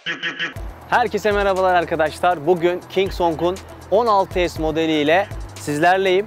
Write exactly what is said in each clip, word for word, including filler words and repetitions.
Herkese merhabalar arkadaşlar. Bugün Kingsong'un on altı S modeliyle sizlerleyim.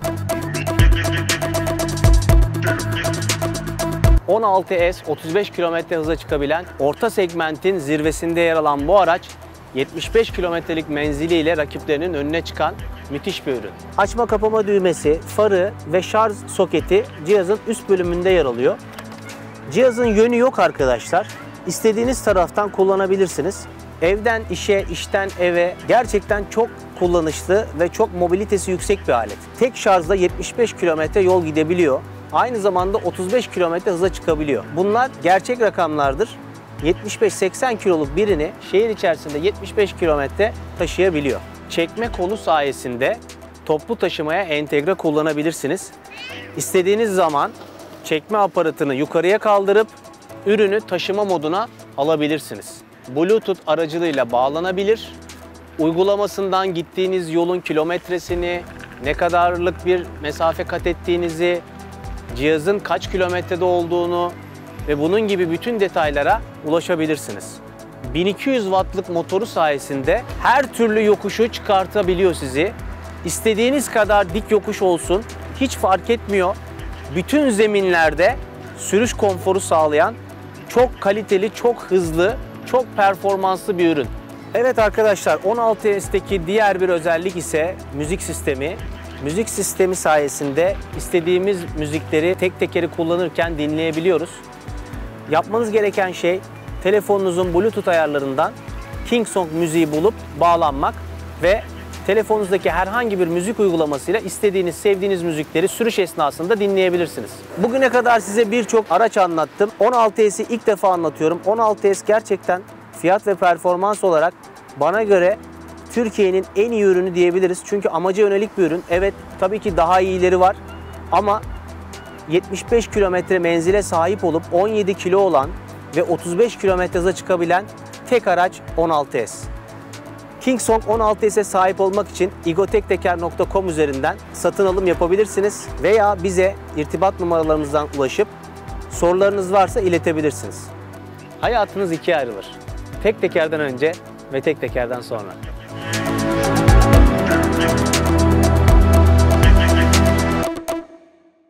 on altı S otuz beş kilometre hıza çıkabilen, orta segmentin zirvesinde yer alan bu araç yetmiş beş kilometrelik menziliyle rakiplerinin önüne çıkan müthiş bir ürün. Açma kapama düğmesi, farı ve şarj soketi cihazın üst bölümünde yer alıyor. Cihazın yönü yok arkadaşlar. İstediğiniz taraftan kullanabilirsiniz. Evden işe, işten eve gerçekten çok kullanışlı ve çok mobilitesi yüksek bir alet. Tek şarjda yetmiş beş kilometre yol gidebiliyor. Aynı zamanda otuz beş kilometre hıza çıkabiliyor. Bunlar gerçek rakamlardır. yetmiş beş seksen kiloluk birini şehir içerisinde yetmiş beş kilometre taşıyabiliyor. Çekme kolu sayesinde toplu taşımaya entegre kullanabilirsiniz. İstediğiniz zaman çekme aparatını yukarıya kaldırıp ürünü taşıma moduna alabilirsiniz. Bluetooth aracılığıyla bağlanabilir. Uygulamasından gittiğiniz yolun kilometresini, ne kadarlık bir mesafe kat ettiğinizi, cihazın kaç kilometrede olduğunu ve bunun gibi bütün detaylara ulaşabilirsiniz. bin iki yüz wattlık motoru sayesinde her türlü yokuşu çıkartabiliyor sizi. İstediğiniz kadar dik yokuş olsun, hiç fark etmiyor. Bütün zeminlerde sürüş konforu sağlayan çok kaliteli, çok hızlı, çok performanslı bir ürün. Evet arkadaşlar, on altı S'teki diğer bir özellik ise müzik sistemi. Müzik sistemi sayesinde istediğimiz müzikleri tek tekeri kullanırken dinleyebiliyoruz. Yapmanız gereken şey telefonunuzun Bluetooth ayarlarından Kingsong müziği bulup bağlanmak ve telefonunuzdaki herhangi bir müzik uygulamasıyla istediğiniz, sevdiğiniz müzikleri sürüş esnasında dinleyebilirsiniz. Bugüne kadar size birçok araç anlattım. on altı S'i ilk defa anlatıyorum. on altı S gerçekten fiyat ve performans olarak bana göre Türkiye'nin en iyi ürünü diyebiliriz. Çünkü amaca yönelik bir ürün. Evet, tabii ki daha iyileri var ama yetmiş beş kilometre menzile sahip olup on yedi kilo olan ve otuz beş kilometre hıza çıkabilen tek araç on altı S. Kingsong on altı S'e sahip olmak için igotekteker nokta com üzerinden satın alım yapabilirsiniz veya bize irtibat numaralarımızdan ulaşıp sorularınız varsa iletebilirsiniz. Hayatınız ikiye ayrılır. Tek tekerden önce ve tek tekerden sonra.